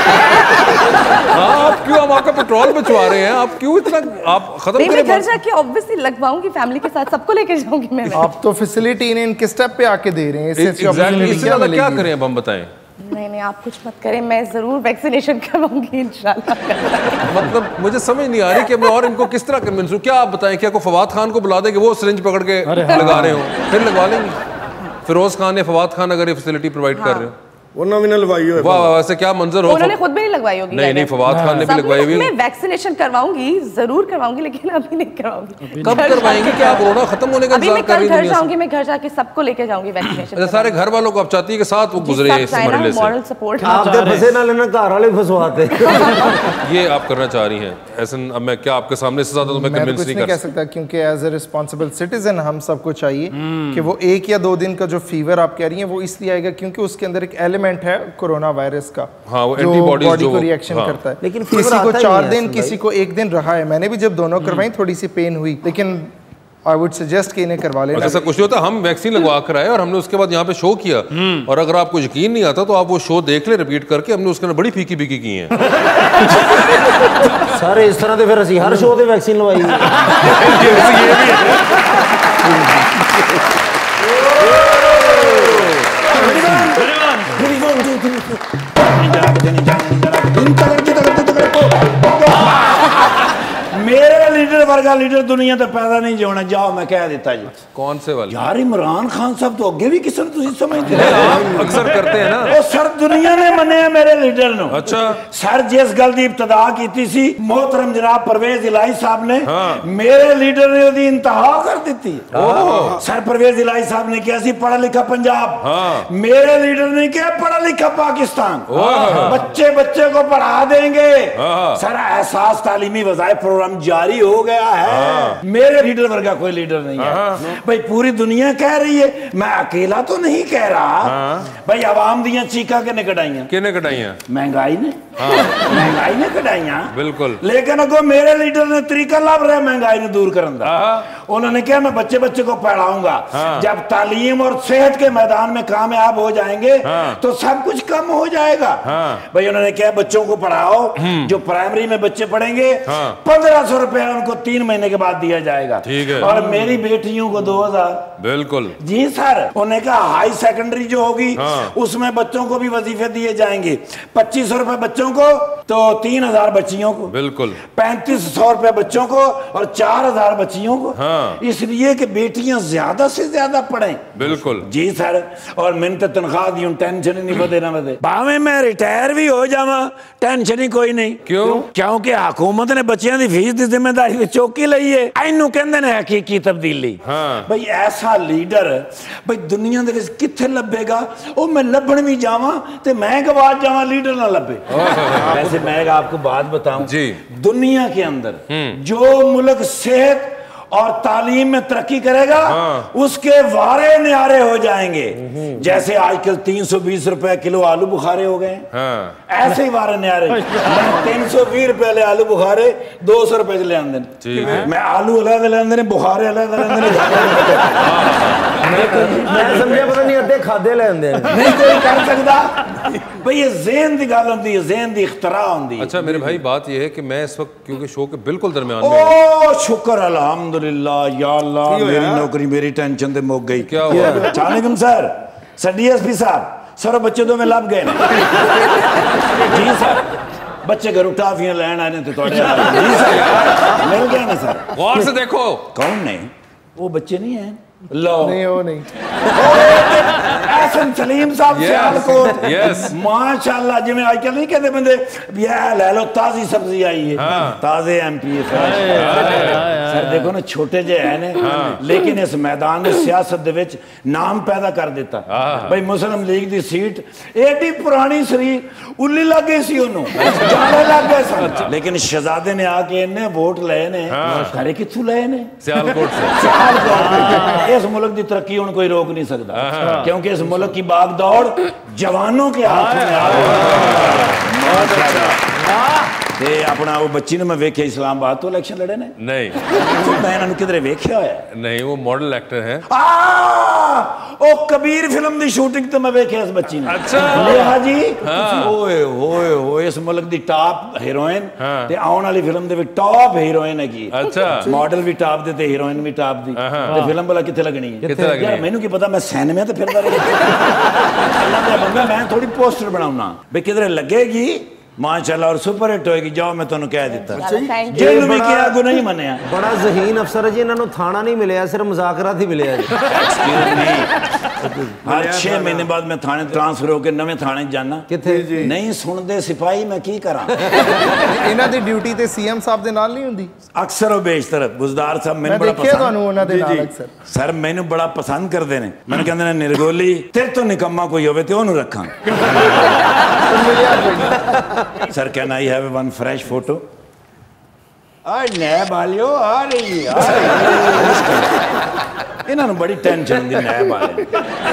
हाँ आप क्यों हम आपका पेट्रोल बचवा रहे हैं, आप क्यों इतना आप खत्म नहीं, मैं करें? घर जाके ऑब्वियसली लगवाऊंगी, फैमिली के साथ सबको लेके जाऊंगी मैं। आप तो फैसिलिटी इन्हें इनके स्टेप पे आके दे रहे हैं, इससे इससे ज्यादा क्या करें अब हम बताएं? नहीं आप कुछ मत करें, मैं जरूर वैक्सीनेशन करवाऊंगी इंशाल्लाह। मतलब मुझे समझ नहीं आ रही कि मैं और इनको किस तरह कन्विंस हूँ। क्या आप बताएं, क्या को फवाद खान को बुला दें कि वो सिरिंज पकड़ के लगा रहे हो, फिर लगवा लेंगे? फिरोज खान या फवाद खान अगर ये फैसिलिटी प्रोवाइड कर रहे हो, उन्होंने भी लगवाई हो। वाह वैसे क्या मंजर हो। उन्होंने खुद भी नहीं लगवाई होगी। नहीं फवाद खान ने भी लगवाई हुई। मैं वैक्सीनेशन करवाऊंगी, जरूर करवाऊंगी, लेकिन अभी नहीं करवाऊंगी। कब करवाएंगी? क्या कोरोना खत्म होने का इंतजार कर रही है? घर जाऊंगी, मैं घर जाके सबको लेके जाऊंगी वैक्सीनेशन। सारे घर वालों को आप चाहती है कि साथ वो गुजरे इस मरहले से। मॉरल सपोर्ट आप दे फंसे ना लेना, घर वाले फंसवाते। ये आप करना चाह रही हैं ऐसा? अब मैं क्या आपके सामने से ज्यादा तो मैं कन्विंस नहीं कर सकता, क्योंकि एज ए रिस्पांसिबल सिटीजन हम सबको चाहिए कि वो 1 या 2 दिन का जो फीवर आप कह रही हैं वो इसलिए आएगा क्योंकि उसके अंदर एक एलिमेंट है कोरोना वायरस का। हाँ, वो जो एंटीबॉडीज बॉडी को रिएक्शन करता है। लेकिन किसी को 4 दिन, किसी को 1 दिन रहा है। मैंने भी जब दोनों करवाई थोड़ी सी पेन हुई, लेकिन आई वुड सजेस्ट कि इन्हें करवा लेना। ऐसा कुछ नहीं होता, हम वैक्सीन लगवा कर आए और हमने उसके बाद यहाँ पे शो किया और अगर आपको यकीन नहीं आता तो आप वो शो देख ले रिपीट करके, हमने उसके अंदर बड़ी फीकी फीकी की है। सारे इस तरह से फिर असि हर शो ते वैक्सीन लवाई। मेरे लीडर वर्गा लीडर दुनिया तो पैदा नहीं जो होना। जाओ मैं कह देता जी। कौन से वाले? यार इमरान खान साहब तो अगे भी किसी ने समझते अक्सर करते हैं ना। सर दुनिया ने मने मेरे लीडर नो। अच्छा सर जिस गल की इब्तदा की सी मोहतरम जनाब परवेज इलाही साहब ने, मेरे लीडर ने उसकी इंतहा कर दी। सर परवेज इलाही साहब ने कहा सी पढ़ा लिखा पंजाब, मेरे लीडर ने कहा पढ़ा लिखा पाकिस्तान। बच्चे बच्चे को पढ़ा देंगे। सर एहसास तालीमी वज़ाइफ प्रोग्राम जारी हो गया। गया है। मेरे लीडर वर्गा कोई लीडर नहीं है भाई। पूरी दुनिया कह रही है, मैं अकेला तो नहीं कह रहा भाई। आवाम दियां चीखा किने कढ़ाइयां? किने कढ़ाइयां? महंगाई ने। महंगाई ने कढ़ाइयां बिल्कुल। लेकिन अगो मेरे लीडर ने तरीका लभ रहा महंगाई ने दूर करने का। उन्होंने कहा मैं बच्चे बच्चे को पढ़ाऊंगा। जब तालीम और सेहत के मैदान में कामयाब हो जाएंगे तो सब कुछ कम हो जाएगा भाई। उन्होंने कहा बच्चों को पढ़ाओ, जो प्राइमरी में बच्चे पढ़ेंगे 1500 रुपया उनको 3 महीने के बाद दिया जाएगा। ठीक है। और मेरी बेटियों को 2000। बिल्कुल जी सर। उन्होंने कहा हाई सेकेंडरी जो होगी उसमें बच्चों को भी वजीफे दिए जाएंगे। 2500 रुपए बच्चों को तो 3000 बच्चियों को। बिल्कुल। 3500 रुपए बच्चों को और 4000 बच्चियों को। इसलिए कि बेटियां ज्यादा से ज्यादा पढ़ें। बिल्कुल जी सर। और मैंने तो तनख्वाह दी, टेंशन ही नहीं बदे ना बदे। भावे मैं रिटायर भी हो जावा टेंशन ही कोई नहीं। क्यों? क्योंकि हुकूमत ने बच्चों की फीस की जिम्मेदारी चौकी ली है। इनू कहंदे ने हकीकी तब्दीली। भाई ऐसा लीडर भाई दुनिया दे विच किथे लभेगा? ओ मैं लभण भी जावा ते मैं गवाच जावा, लीडर ना लभे। वैसे मैं आपको बात बताऊं जी, दुनिया के अंदर जो मुल्क सेहत और तालीम में तरक्की करेगा उसके वारे न्यारे हो जाएंगे। जैसे आजकल 320 रुपए किलो आलू बुखारे हो गए, ऐसे ही वारे न्यारे। 320 रुपए ले आलू बुखारे 200 रुपए ले आंदे। मैं आलू अलग लेंदे, बुखारे अलग लेंदे। मैं समझा पता नहीं अद्धे खादे लेंदे नहीं कोई कर सकता भाई। ये ज़हन की गल होंदी है, ज़हन दी इख्तरा होंदी है। अच्छा मेरे भाई बात ये है कि मैं इस वक्त क्योंकि शो के बिल्कुल दरमियान में हूं। शुक्र अल्हम्दुलिल्लाह या अल्लाह मेरी नौकरी मेरी टेंशन ते मुक गई। क्या हुआ? वालेकुम सर डीएसपी साहब सर बच्चे तो मैं लभ गए जी सर। बच्चे घरों टाफियां लैन आए ने तो मिल गए ना सर। गौर से देखो कौन नहीं, वो बच्चे नहीं है। लो नहीं वो नहीं एहसन सलीम साहब सियालकोट। माशाल्लाह जिवें आजकल नहीं कहते बंदे ये ले लो ताजी सब्जी आई है। ताजे एमपी सर देखो ना छोटे जे है ने लेकिन इस मैदान में सियासत दे विच नाम पैदा कर दिता भाई। मुस्लिम लीग दी सीट एडी पुरानी शरीर उल्ली लग गई सी ओनू जाले लग गए सन। लेकिन शहजादे ने आके इन्ने वोट लए ने खरे कित्थों लए ने? सियालकोट से। सियालकोट। इस मुल्क की तरक्की हुण कोई रोक नहीं सकता क्योंकि इस मुल्क की बाग दौड़ जवानों के हाथ में आ गई। अपना वो बच्ची ने मैं वेख्या इस्लामाबाद तो इलेक्शन लड़े ने नहीं मैं इन्होंने किधरे वेख्या होया नहीं। वो मॉडल एक्टर हैं। ओ कबीर फिल्म दी शूटिंग तो मैं वेख्या इस बच्ची ने। अच्छा लिहा जी ओए होए होए इस मुल्क दी टॉप हीरोइन ते आउण वाली फिल्म दे विच टॉप हीरोइन है की। अच्छा मॉडल भी टॉप दे ते हीरोइन भी टॉप दी ते फिल्म वाला किथे लगनी है? यार मैनू की पता, मैं सिनेमा ते फिरदा रहा बंदा। मैं थोड़ी पोस्टर बनाउना भाई किधरे लगेगी माशाल्लाह और सुपर हिट होएगी। जाओ मैं तुहानू कह दिता जेल में क्या आगू नहीं मनिया। बड़ा ज़हीन अफसर है जी, इन्होंने थाना नहीं मिले सिर्फ मुज़ाकरात ही मिले। हर 6 महीने बाद मैं थाने ट्रांसफर होकर नवे थाने जाना किथे नहीं सुनते सिपाही मैं की करा। इन्हां दी ड्यूटी ते सीएम साहब दे नाल नहीं हुंदी अक्सर बेशतर बुजदार साहब मैंने बड़ा पसंद सर मैनू बड़ा पसंद करते हैं। मैंने कहते हैं निर्गोली तेरे तो निकम्मा कोई होवे ते ओनू रखा। Sir can I have one fresh photo? नैब वालियो आ रही इन्होंने बड़ी टेंशन होंदी नैब वाले।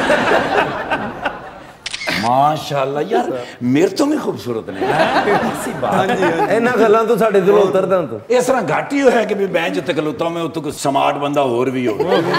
माशाल्लाह यार मेरे तो भी खूबसूरत ने ऐसी बात इन्हां गल्लां तो साडे दिलों उतरदा तो इस तरह घाट ही है कि भी मैं जिते खलोता मैं उतो कोई स्मार्ट बंदा होर भी हो।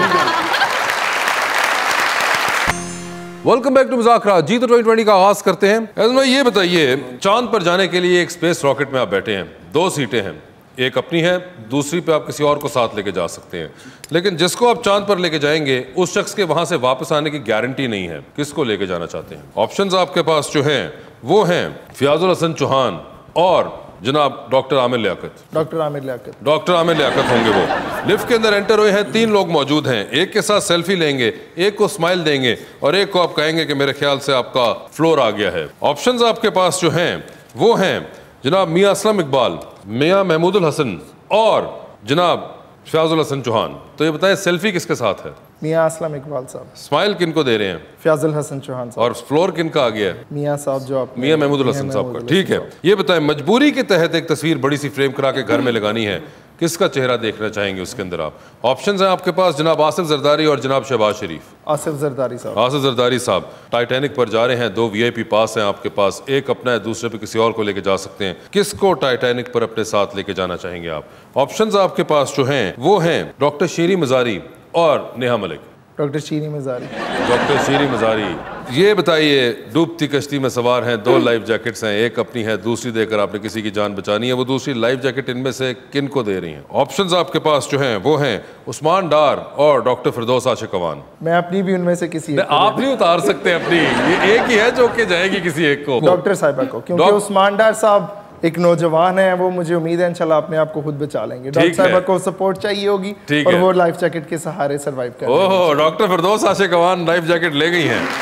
Welcome back to Muzakara. जी तो 2020 का आगाज करते हैं। भाई ये बताइए चांद पर जाने के लिए एक स्पेस रॉकेट में आप बैठे हैं, 2 सीटें हैं, एक अपनी है दूसरी पे आप किसी और को साथ लेके जा सकते हैं। लेकिन जिसको आप चांद पर लेके जाएंगे उस शख्स के वहां से वापस आने की गारंटी नहीं है। किसको लेके जाना चाहते हैं? ऑप्शंस आपके पास जो हैं वो हैं फियाजुल हसन चौहान और जनाब डॉक्टर आमिर लियाकत। डॉक्टर आमिर लियाकत होंगे वो। लिफ्ट के अंदर एंटर हुए हैं, 3 लोग मौजूद हैं। एक के साथ सेल्फी लेंगे, एक को स्माइल देंगे और एक को आप कहेंगे कि मेरे ख्याल से आपका फ्लोर आ गया है। ऑप्शंस आपके पास जो हैं वो हैं जनाब मियां असलम इकबाल, मियां महमूदुल हसन और जनाब फियाजुल हसन चौहान। तो ये बताएं सेल्फी किसके साथ है? मियाँ असलम इकबाल साहब। स्माइल किन को दे रहे हैं? फयाजुल हसन चौहान साहब। और फ्लोर किन का आ गया है? मियाँ साहब जो आप मियाँ महमूदुल हसन साहब का। ठीक है, ये बताएं, मजबूरी के तहत एक तस्वीर बड़ी सी फ्रेम करा के घर में लगानी है, किसका चेहरा देखना चाहेंगे उसके अंदर आप? ऑप्शंस हैं आपके पास, जनाब आसिफ जरदारी और जनाब शहबाज शरीफ। आसिफ जरदारी साहब। आसिफ जरदारी साहब टाइटैनिक पर जा रहे हैं, 2 VIP पास हैं आपके पास, एक अपना है, दूसरे पे किसी और को लेके जा सकते हैं। किसको टाइटैनिक पर अपने साथ लेके जाना चाहेंगे आप? ऑप्शंस आपके पास जो हैं वो हैं डॉक्टर शीरी मजारी और नेहा मलिक। डॉक्टर शीरी मजारी। डॉक्टर शीरी मजारी, ये बताइए, डूबती कश्ती में सवार हैं, 2 लाइफ जैकेट्स हैं, एक अपनी है, दूसरी देकर आपने किसी की जान बचानी है, वो दूसरी लाइफ जैकेट इनमें से किन को दे रही हैं? ऑप्शंस आपके पास जो हैं वो हैं उस्मान डार और डॉक्टर फिरदौस आशिक अवान। मैं अपनी भी उनमें से किसी एक आप नहीं उतार सकते अपनी, ये एक ही है जो के जाएगी किसी एक को। डॉक्टर साहिबा को, क्योंकि उस्मान डार साहब एक नौजवान है, वो मुझे उम्मीद है इंशाल्लाह अपने आप को खुद बचा लेंगे। डॉक्टर साहिबा को सपोर्ट चाहिए होगी और वो लाइफ जैकेट के सहारे सर्वाइव कर लेंगे। ओहो, doctor Firdous Ashiq Awan life jacket ले गई हैं।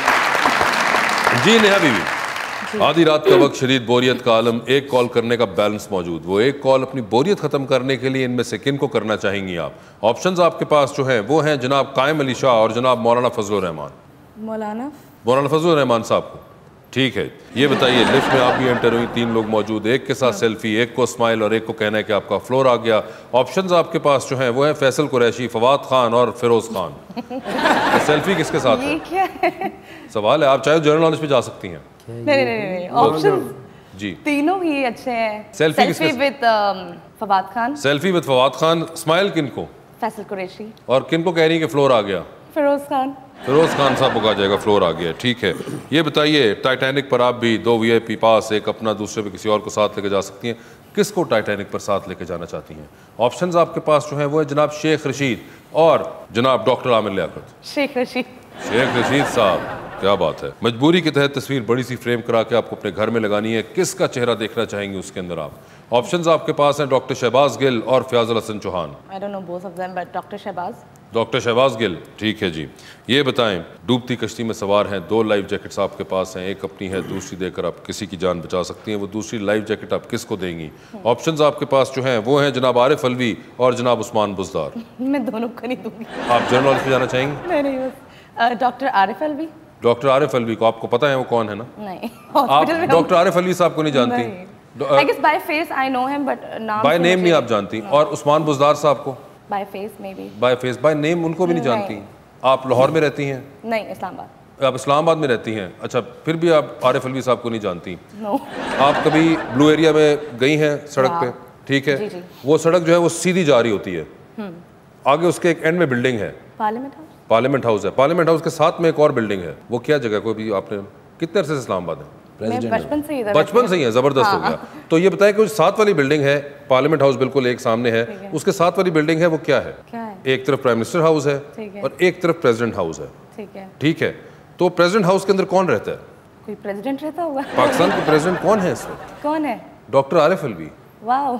जी नेहा बीवी, आधी रात का वक्त, शदीद बोरियत का आलम, एक कॉल करने का बैलेंस मौजूद, वो एक कॉल अपनी बोरियत खत्म करने के लिए इनमें से किन को करना चाहेंगी आप? ऑप्शंस आपके पास जो हैं वो हैं जनाब कायम अली शाह और जनाब मौलाना फजलुर रहमान। मौलाना फजलुर रहमान साहब को। ठीक है, ये बताइए, लिफ्ट में आप भी एंटर हुई, 3 लोग मौजूद, एक के साथ सेल्फी, एक को स्माइल और एक को कहना है कि आपका फ्लोर आ गया। ऑप्शंस आपके पास जो हैं वो है फैसल कुरैशी, फवाद खान और फिरोज खान। तो सेल्फी किसके साथ है? क्या है? सवाल है, आप चाहे जनरल नॉलेज पे जा सकती हैं। नहीं, ऑप्शंस जी तीनों ही अच्छे हैं। Selfie with Fawad Khan. Selfie with Fawad Khan. Smile किन को? फैसल कुरैशी। और किन को कह रही है कि फ्लोर आ गया? फिरोज खान। फिरोज खान साहब को कहा जाएगा फ्लोर आ गया। ठीक है, ये बताइए, टाइटैनिक पर आप भी 2 VIP पास, एक अपना, दूसरे पे किसी और को साथ लेके जा सकती हैं, किसको टाइटैनिक पर साथ लेके जाना चाहती हैं? ऑप्शंस आपके पास जो है वो है जनाब शेख रशीद और जनाब डॉक्टर आमिर लियाकत। शेख रशीद साहब, क्या बात है। मजबूरी के तहत तस्वीर बड़ी सी फ्रेम करा के आपको अपने घर में लगानी है, किसका चेहरा देखना चाहेंगे उसके अंदर आप? ऑप्शंस आपके पास हैं डॉक्टर शहबाज गिल और Fayazul Hasan Chauhan. I don't know both of them, but doctor Shahbaz. Doctor Shahbaz Gill, ठीक है जी। ये बताएं, डूबती कश्ती में सवार हैं, 2 लाइफ जैकेट्स आपके पास हैं, एक अपनी है, दूसरी देकर आप किसी की जान बचा सकती हैं, वो दूसरी लाइफ जैकेट आप किसको देंगी? ऑप्शंस आपके पास जो हैं वो हैं जनाब आरिफ अलवी और जनाब उस्मान बुज़दार। मैं दोनों को नहीं दूंगी। आप जनरल नॉलेज पे जाना चाहेंगे? नहीं, बस डॉक्टर आरिफ अलवी। डॉक्टर आरिफ अलवी को आपको पता है वो कौन है ना? नहीं। आप डॉक्टर आरिफ अलवी साहब को नहीं जानती? I guess by face I know him, but नाम बाय नेम नहीं आप जानती? और उस्मान बुज़दार साहब को? By face maybe. By face, by name उनको भी नहीं जानती? आप लाहौर में रहती हैं? नहीं, इस्लामाबाद। आप इस्लामाबाद में रहती हैं? अच्छा, फिर भी आप आरिफ अलवी साहब को नहीं जानती? No. आप कभी ब्लू एरिया में गई हैं सड़क पे? ठीक है, जी। वो सड़क जो है वो सीधी जा रही होती है, आगे उसके एक एंड में बिल्डिंग है, पार्लियामेंट हाउस है। पार्लियामेंट हाउस के साथ में एक और बिल्डिंग है, वो क्या जगह? कोई भी आपने कितने अरसे से इस्लामाबाद है? बचपन से ही है। जबरदस्त हो गया। तो ये बताएं कि साथ वाली बिल्डिंग है, पार्लियामेंट हाउस बिल्कुल एक सामने है, उसके साथ वाली बिल्डिंग है वो क्या है? एक तरफ प्राइम मिनिस्टर हाउस है और एक तरफ प्रेसिडेंट हाउस है। ठीक है, तो प्रेसिडेंट हाउस के अंदर कौन रहता है? कोई प्रेसिडेंट रहता होगा। पाकिस्तान का प्रेसिडेंट कौन है इस वक्त? कौन है? डॉक्टर आरिफ अलवी। वाओ।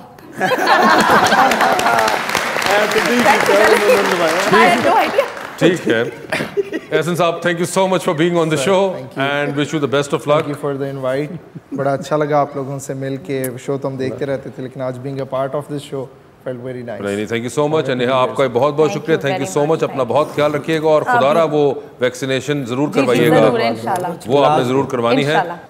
ठीक है, एहसन साहब, thank you so much for being on the show and wish you the best of luck. Thank you for the invite. बड़ा अच्छा लगा आप लोगों से मिल के। शो तो हम देखते रहते थे, लेकिन आज being a part of this show felt very nice. नहीं, thank you so much. Neha, आपका बहुत बहुत शुक्रिया, थैंक यू सो मच। अपना बहुत ख्याल रखिएगा और खुदारा वो वैक्सीनेशन जरूर करवाइएगा, वो आपने जरूर करवानी है।